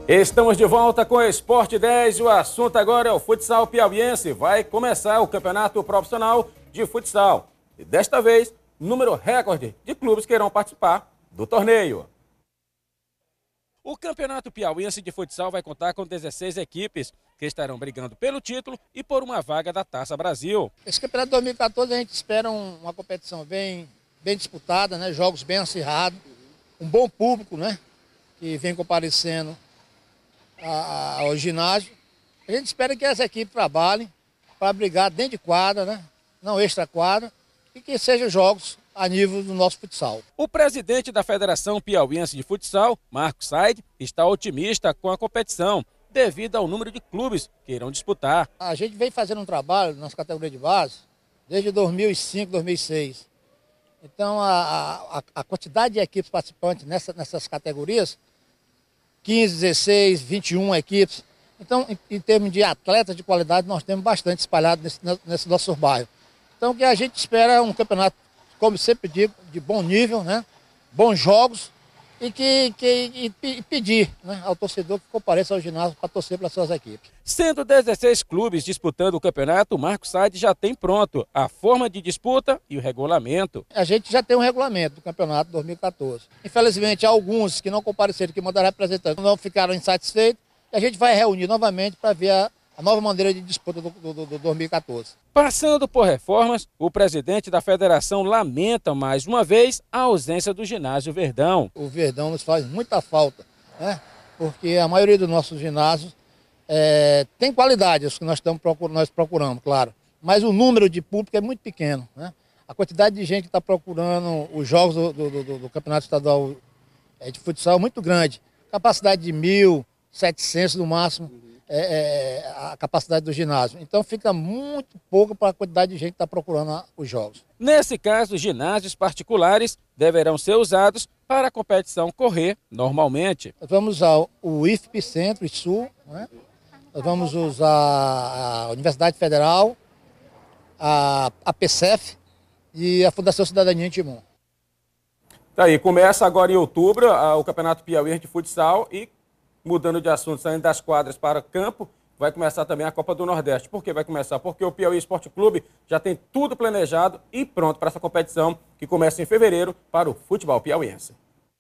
Estamos de volta com o Esporte 10 e o assunto agora é o futsal piauiense. Vai começar o campeonato profissional de futsal. E desta vez, número recorde de clubes que irão participar do torneio. O campeonato piauiense de futsal vai contar com 16 equipes que estarão brigando pelo título e por uma vaga da Taça Brasil. Esse campeonato 2014 a gente espera uma competição bem disputada, né? Jogos bem acirrados, um bom público, né? Que vem comparecendo ao ginásio. A gente espera que as equipes trabalhem para brigar dentro de quadra, né? Não extra quadra, e que sejam jogos a nível do nosso futsal. O presidente da Federação Piauiense de Futsal, Marco Said, está otimista com a competição, devido ao número de clubes que irão disputar. A gente vem fazendo um trabalho nas categorias de base desde 2005, 2006. Então a quantidade de equipes participantes nessas categorias, 15, 16, 21 equipes. Então, em termos de atletas de qualidade, nós temos bastante espalhado nesse nosso bairro. Então, o que a gente espera é um campeonato, como sempre digo, de bom nível, né? Bons jogos e pedir, né, ao torcedor que compareça ao ginásio para torcer pelas suas equipes. Sendo 16 clubes disputando o campeonato, o Marco Said já tem pronto a forma de disputa e o regulamento. A gente já tem um regulamento do campeonato 2014. Infelizmente, alguns que não compareceram, que mandaram representantes, não ficaram insatisfeitos, e a gente vai reunir novamente para ver a nova maneira de disputa do 2014. Passando por reformas, o presidente da federação lamenta mais uma vez a ausência do ginásio Verdão. O Verdão nos faz muita falta, né? Porque a maioria dos nossos ginásios tem qualidade, os que nós procuramos, claro. Mas o número de público é muito pequeno, né? A quantidade de gente que está procurando os jogos do Campeonato Estadual de futsal é muito grande. Capacidade de 1.700 no máximo. A capacidade do ginásio. Então fica muito pouco para a quantidade de gente que está procurando os jogos. Nesse caso, ginásios particulares deverão ser usados para a competição correr normalmente. Nós vamos usar o IFP Centro e Sul, né? Nós vamos usar a Universidade Federal, a PCF e a Fundação Cidadania em Timon. Tá aí, começa agora em outubro o Campeonato Piauiense de Futsal e, mudando de assunto, saindo das quadras para o campo, vai começar também a Copa do Nordeste. Por que vai começar? Porque o Piauí Esporte Clube já tem tudo planejado e pronto para essa competição que começa em fevereiro para o futebol piauiense.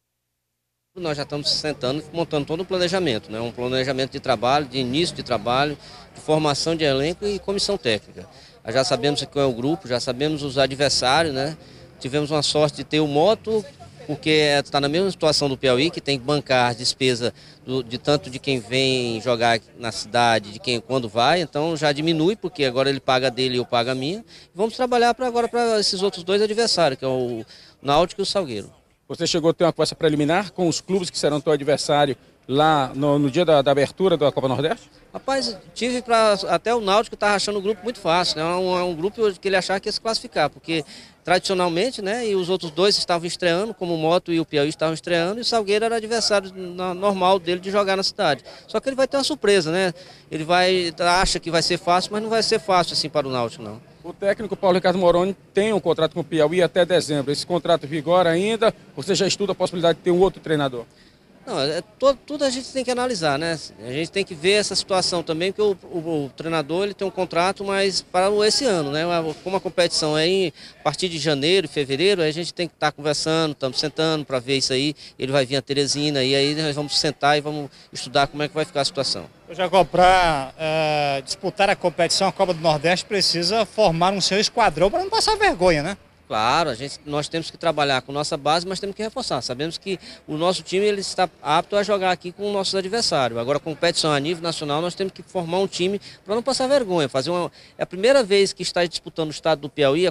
Nós já estamos sentando e montando todo um planejamento, né? Um planejamento de trabalho, de início de trabalho, de formação de elenco e comissão técnica. Nós já sabemos qual é o grupo, já sabemos os adversários, né? Tivemos uma sorte de ter o Moto, porque está na mesma situação do Piauí, que tem que bancar a despesa de tanto de quem vem jogar na cidade, de quem quando vai, então já diminui, porque agora ele paga dele e eu pago a minha. Vamos trabalhar agora para esses outros dois adversários, que é o Náutico e o Salgueiro. Você chegou a ter uma conversa preliminar com os clubes que serão teu adversário lá no dia da abertura da Copa Nordeste? Rapaz, tive até o Náutico estava achando o grupo muito fácil, né? É um grupo que ele achava que ia se classificar, porque tradicionalmente, né, e os outros dois estavam estreando, como o Moto e o Piauí estavam estreando, e o Salgueiro era adversário normal dele de jogar na cidade. Só que ele vai ter uma surpresa, né? Ele acha que vai ser fácil, mas não vai ser fácil assim para o Náutico, não. O técnico Paulo Ricardo Moroni tem um contrato com o Piauí até dezembro. Esse contrato vigora ainda? Você já estuda a possibilidade de ter um outro treinador? Não, tudo a gente tem que analisar, né? A gente tem que ver essa situação também, porque o treinador ele tem um contrato, mas para esse ano, né? Como a competição é a partir de janeiro, fevereiro, a gente tem que estar conversando, estamos sentando para ver isso aí. Ele vai vir a Teresina e aí nós vamos sentar e vamos estudar como é que vai ficar a situação. Jacó, para disputar a competição, a Copa do Nordeste precisa formar um seu esquadrão para não passar vergonha, né? Claro, nós temos que trabalhar com nossa base, mas temos que reforçar. Sabemos que o nosso time ele está apto a jogar aqui com os nossos adversários. Agora, competição a nível nacional, nós temos que formar um time para não passar vergonha. É a primeira vez que está disputando o estado do Piauí,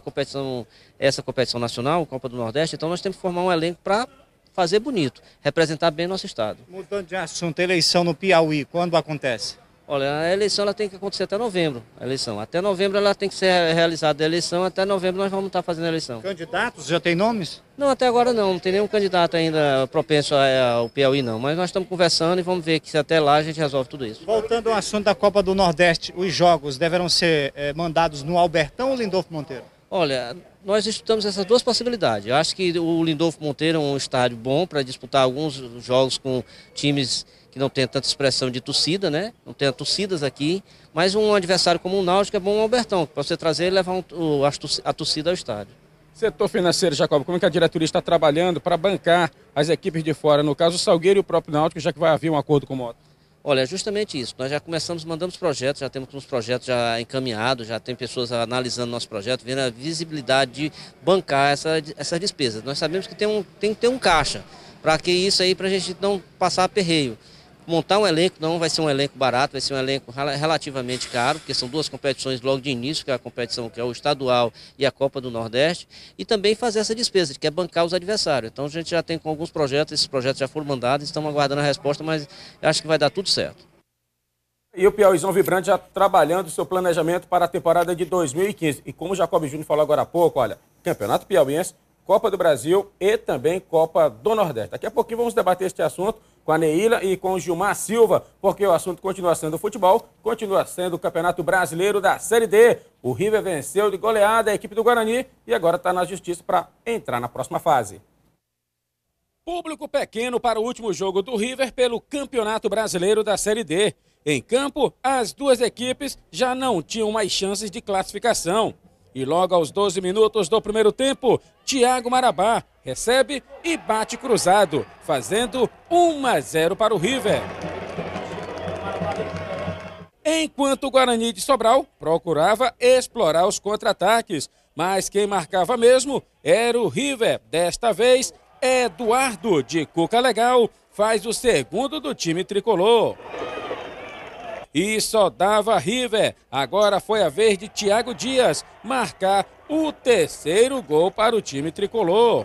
essa competição nacional, a Copa do Nordeste, então nós temos que formar um elenco para fazer bonito, representar bem nosso estado. Mudando de assunto, eleição no Piauí, quando acontece? Olha, a eleição ela tem que acontecer até novembro. Até novembro ela tem que ser realizada a eleição, até novembro nós vamos estar fazendo a eleição. Candidatos? Já tem nomes? Não, até agora não tem nenhum candidato ainda propenso ao Piauí não, mas nós estamos conversando e vamos ver que até lá a gente resolve tudo isso. Voltando ao assunto da Copa do Nordeste, os jogos deverão ser mandados no Albertão ou Lindolfo Monteiro? Olha, nós estudamos essas duas possibilidades. Eu acho que o Lindolfo Monteiro é um estádio bom para disputar alguns jogos com times que não tenha tanta expressão de torcida, né? Não tenha torcidas aqui, mas um adversário como o Náutico é bom o Albertão, para você trazer e levar a torcida ao estádio. Setor financeiro, Jacob, como é que a diretoria está trabalhando para bancar as equipes de fora, no caso o Salgueiro e o próprio Náutico, já que vai haver um acordo com o Mota? Olha, é justamente isso. Nós já mandamos projetos, já temos uns projetos já encaminhados, já tem pessoas analisando nosso projeto, vendo a visibilidade de bancar essas despesas. Nós sabemos que tem que ter um caixa, para que isso aí, para a gente não passar aperreio. Montar um elenco não vai ser um elenco barato, vai ser um elenco relativamente caro, porque são duas competições logo de início, que é a competição que é o estadual e a Copa do Nordeste, e também fazer essa despesa, que é bancar os adversários. Então a gente já tem com alguns projetos, esses projetos já foram mandados, estamos aguardando a resposta, mas acho que vai dar tudo certo. E o Piauizão Vibrante já trabalhando o seu planejamento para a temporada de 2015. E como o Jacob Júnior falou agora há pouco, olha, Campeonato Piauiense, Copa do Brasil e também Copa do Nordeste. Daqui a pouquinho vamos debater este assunto com a Neila e com o Gilmar Silva, porque o assunto continua sendo futebol, continua sendo o Campeonato Brasileiro da Série D. O River venceu de goleada a equipe do Guarani e agora está na justiça para entrar na próxima fase. Público pequeno para o último jogo do River pelo Campeonato Brasileiro da Série D. Em campo, as duas equipes já não tinham mais chances de classificação. E logo aos 12 minutos do primeiro tempo, Thiago Marabá recebe e bate cruzado, fazendo 1-0 para o River. Enquanto o Guarani de Sobral procurava explorar os contra-ataques, mas quem marcava mesmo era o River. Desta vez, Eduardo de Cuca Legal faz o segundo do time tricolor. E só dava River. Agora foi a vez de Thiago Dias marcar o terceiro gol para o time tricolor.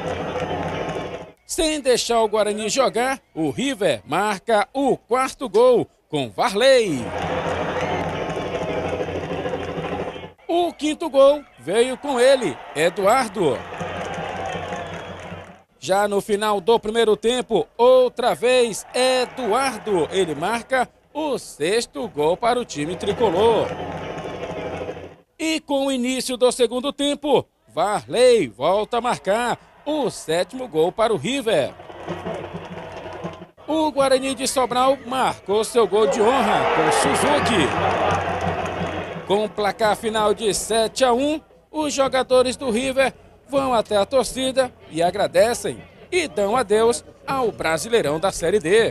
Sem deixar o Guarani jogar, o River marca o quarto gol com Varley. O quinto gol veio com ele, Eduardo. Já no final do primeiro tempo, outra vez, Eduardo. Ele marca o sexto gol para o time tricolor. E com o início do segundo tempo, Varley volta a marcar o sétimo gol para o River. O Guarani de Sobral marcou seu gol de honra com Suzuki. Com o placar final de 7-1, os jogadores do River vão até a torcida e agradecem e dão adeus ao Brasileirão da Série D.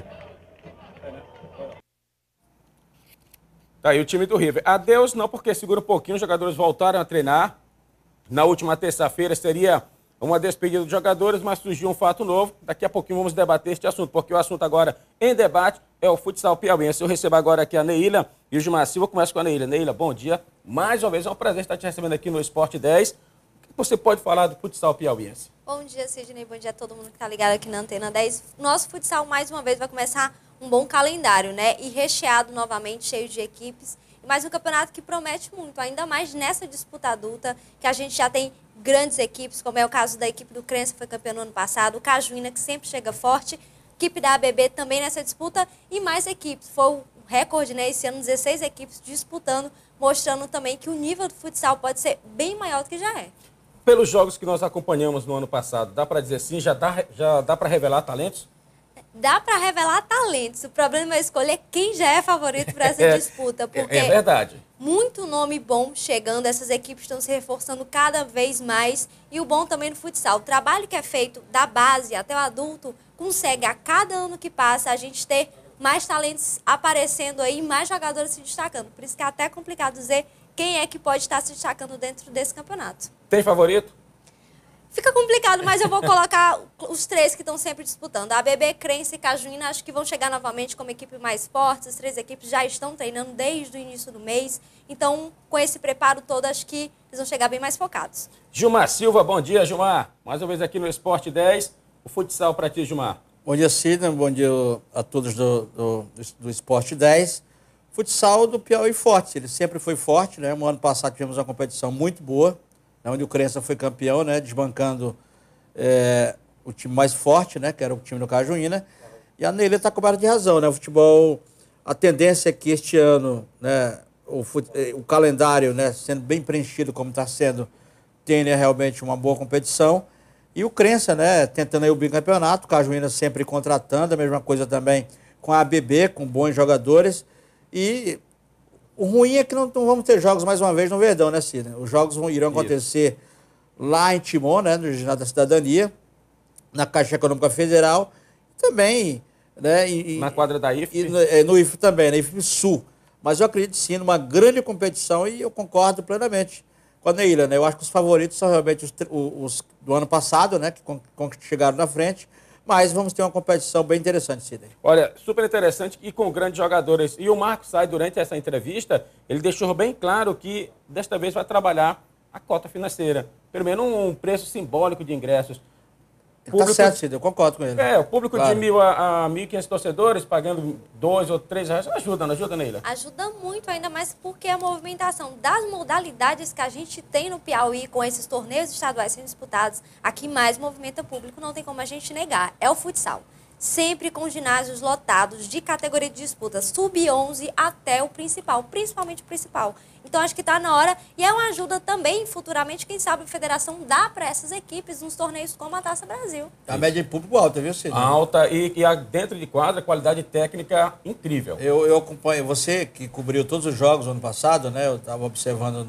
Tá aí o time do River. Adeus não, porque segura um pouquinho, os jogadores voltaram a treinar. Na última terça-feira seria uma despedida dos jogadores, mas surgiu um fato novo. Daqui a pouquinho vamos debater este assunto, porque o assunto agora em debate é o futsal piauiense. Eu recebo agora aqui a Neila e o Gilmar Silva. Começo com a Neila. Neila, bom dia. Mais uma vez é um prazer estar te recebendo aqui no Esporte 10. O que você pode falar do futsal piauiense? Bom dia, Sidney. Bom dia a todo mundo que está ligado aqui na Antena 10. Nosso futsal, mais uma vez, vai começar um bom calendário, né? E recheado novamente, cheio de equipes. Mas um campeonato que promete muito, ainda mais nessa disputa adulta, que a gente já tem grandes equipes, como é o caso da equipe do Crença, que foi campeã no ano passado, o Cajuína, que sempre chega forte, equipe da ABB também nessa disputa, e mais equipes. Foi o recorde, né? Esse ano, 16 equipes disputando, mostrando também que o nível do futsal pode ser bem maior do que já é. Pelos jogos que nós acompanhamos no ano passado, dá para dizer sim, já dá para revelar talentos? Dá para revelar talentos. O problema é escolher quem já é favorito para essa disputa. Porque é verdade. Muito nome bom chegando, essas equipes estão se reforçando cada vez mais. E o bom também no futsal, o trabalho que é feito da base até o adulto, consegue a cada ano que passa a gente ter mais talentos aparecendo aí, mais jogadores se destacando. Por isso que é até complicado dizer quem é que pode estar se destacando dentro desse campeonato. Tem favorito? Fica complicado, mas eu vou colocar os três que estão sempre disputando. A ABB, Crença e Cajuína, acho que vão chegar novamente como equipe mais forte. As três equipes já estão treinando desde o início do mês. Então, com esse preparo todo, acho que eles vão chegar bem mais focados. Gilmar Silva, bom dia, Gilmar. Mais uma vez aqui no Esporte 10. O futsal para ti, Gilmar. Bom dia, Sidney. Bom dia a todos do Esporte 10. Futsal do Piauí forte. Ele sempre foi forte, né? No ano passado tivemos uma competição muito boa, onde o Crença foi campeão, né, desbancando o time mais forte, né, que era o time do Cajuína. E a Neila está coberta de razão, né? O futebol, a tendência é que este ano, né, o calendário, né, sendo bem preenchido como está sendo, tenha realmente uma boa competição. E o Crença, né, tentando aí o bicampeonato, o Cajuína sempre contratando, a mesma coisa também com a ABB, com bons jogadores. E o ruim é que não vamos ter jogos mais uma vez no Verdão, né, Cida? Os jogos irão acontecer lá em Timon, né, no Ginásio da Cidadania, na Caixa Econômica Federal, também, né, na quadra da IFP. No IFP também, na IFP Sul. Mas eu acredito sim numa grande competição e eu concordo plenamente com a Neila, né? Eu acho que os favoritos são realmente os do ano passado, né, que chegaram na frente, mas vamos ter uma competição bem interessante, Sidney. Olha, super interessante e com grandes jogadores. E o Marcos Sai, durante essa entrevista, ele deixou bem claro que desta vez vai trabalhar a cota financeira. Pelo menos um preço simbólico de ingressos. Tá certo, Sidney, eu concordo com ele. O público claro. De 1.000 a 1.500 torcedores, pagando R$2 ou R$3, ajuda, Neila? Ajuda muito, ainda mais porque a movimentação das modalidades que a gente tem no Piauí, com esses torneios estaduais sendo disputados, aqui mais movimenta público, não tem como a gente negar, é o futsal. Sempre com ginásios lotados de categoria de disputa, sub-11 até o principal, principalmente o principal. Então, acho que está na hora e é uma ajuda também, futuramente, quem sabe a federação dá para essas equipes nos torneios como a Taça Brasil. A média de público alta, viu, Cid? Alta e dentro de quadra, qualidade técnica incrível. Eu acompanho, você que cobriu todos os jogos no ano passado, né? Eu estava observando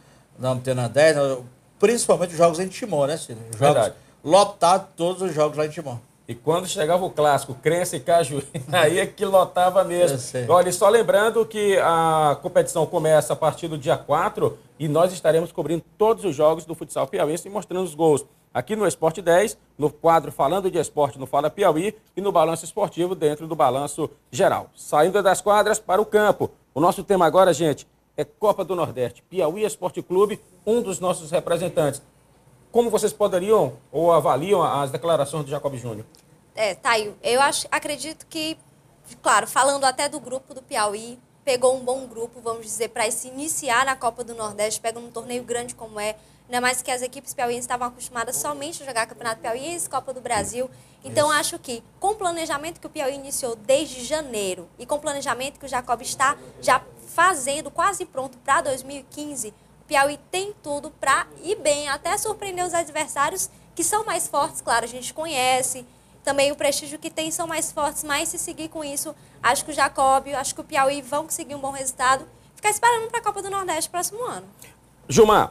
na Antena 10, principalmente os jogos em Timon, né, Cid? Verdade. Lotados todos os jogos lá em Timon. E quando chegava o clássico, Crença e Cajuí, aí é que lotava mesmo. Olha, só lembrando que a competição começa a partir do dia 4 e nós estaremos cobrindo todos os jogos do futsal piauiense e mostrando os gols aqui no Esporte 10, no quadro Falando de Esporte no Fala Piauí e no Balanço Esportivo dentro do Balanço Geral. Saindo das quadras para o campo. O nosso tema agora, gente, é Copa do Nordeste. Piauí Esporte Clube, um dos nossos representantes. Como vocês poderiam ou avaliam as declarações do Jacob Júnior? Taio, eu acredito que, claro, falando até do grupo do Piauí, pegou um bom grupo, vamos dizer, para se iniciar na Copa do Nordeste, pega um torneio grande como é, ainda mais que as equipes piauienses estavam acostumadas somente a jogar Campeonato Piauiense, Copa do Brasil. Então, acho que com o planejamento que o Piauí iniciou desde janeiro e com o planejamento que o Jacob está já fazendo, quase pronto para 2015, Piauí tem tudo para ir bem, até surpreender os adversários que são mais fortes, claro, a gente conhece, também o prestígio que tem são mais fortes, mas se seguir com isso, acho que o Jacob, acho que o Piauí vão conseguir um bom resultado, ficar esperando para a Copa do Nordeste próximo ano. Gilmar,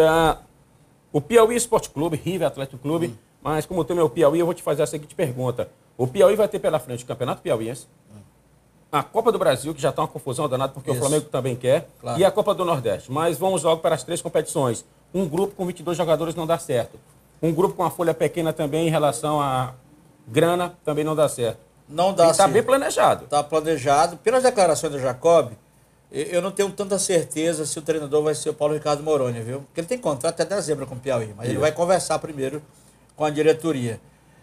o Piauí Esporte Clube, River Atlético Clube, mas como o tema é o Piauí, eu vou te fazer a seguinte pergunta. O Piauí vai ter pela frente o Campeonato Piauiense, a Copa do Brasil, que já está uma confusão danada, porque o Flamengo também quer, claro. E a Copa do Nordeste. Mas vamos logo para as 3 competições. Um grupo com 22 jogadores não dá certo. Um grupo com uma folha pequena também em relação à grana também não dá certo. Não dá certo. Está bem planejado. Está planejado. Pelas declarações do Jacob, eu não tenho tanta certeza se o treinador vai ser o Paulo Ricardo Moroni, viu? Porque ele tem contrato até dezembro com o Piauí, mas ele vai conversar primeiro com a diretoria.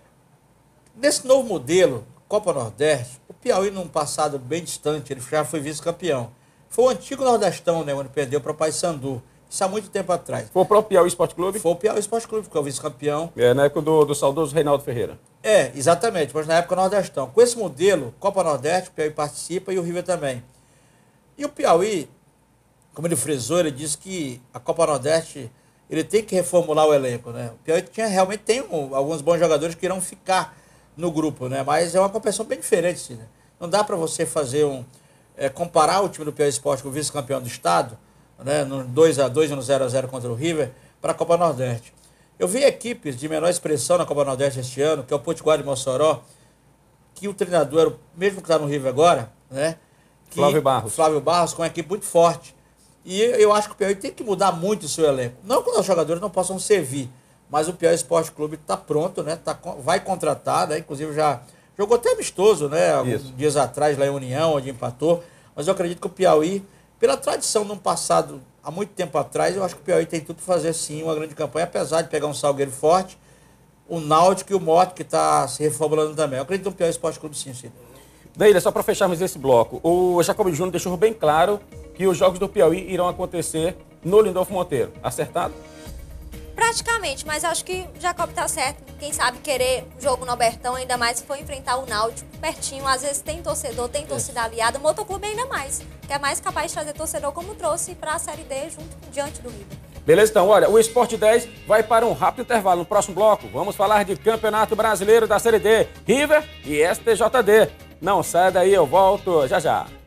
Nesse novo modelo, Copa Nordeste, o Piauí, num passado bem distante, ele já foi vice-campeão. Foi o antigo Nordestão, né, onde perdeu para o Paysandu. Isso há muito tempo atrás. Foi o próprio Piauí Esporte Clube? Foi o Piauí Esporte Clube, que é o vice-campeão. Na época do saudoso Reinaldo Ferreira. Exatamente, mas na época Nordestão. Com esse modelo, Copa Nordeste, o Piauí participa e o River também. E o Piauí, como ele frisou, ele disse que a Copa Nordeste, ele tem que reformular o elenco, né? O Piauí realmente tem alguns bons jogadores que irão ficar no grupo, né? Mas é uma competição bem diferente, sim, né? Não dá para você fazer comparar o time do Piauí Esporte com o vice-campeão do estado, né? No 2-2 e no 0-0 contra o River, para a Copa Nordeste. Eu vi equipes de menor expressão na Copa Nordeste este ano, que é o Potiguar de Mossoró, que o treinador era o mesmo que está no River agora, né? Flávio Barros, com uma equipe muito forte. E eu acho que o Piauí tem que mudar muito o seu elenco. Não que os jogadores não possam servir, mas o Piauí Esporte Clube está pronto, né? Vai contratar, né? Inclusive já jogou até amistoso, né? Alguns dias atrás lá em União, onde empatou. Mas eu acredito que o Piauí, pela tradição no passado, há muito tempo atrás, eu acho que o Piauí tem tudo para fazer sim uma grande campanha, apesar de pegar um Salgueiro forte, o Náutico e o Mote, que está se reformulando também. Eu acredito no Piauí Esporte Clube sim, sim. Neila, só para fecharmos esse bloco, o Jacob Júnior deixou bem claro que os jogos do Piauí irão acontecer no Lindolfo Monteiro. Acertado? Praticamente, mas acho que o Jacob tá certo. Quem sabe querer jogo no Albertão, ainda mais se for enfrentar o Náutico pertinho. Às vezes tem torcedor, tem torcida aliada. O Motoclube ainda mais, que é mais capaz de trazer torcedor como trouxe para a Série D diante do River. Beleza, então, olha, o Esporte 10 vai para um rápido intervalo. No próximo bloco, vamos falar de Campeonato Brasileiro da Série D, River e STJD. Não sai daí, eu volto já já.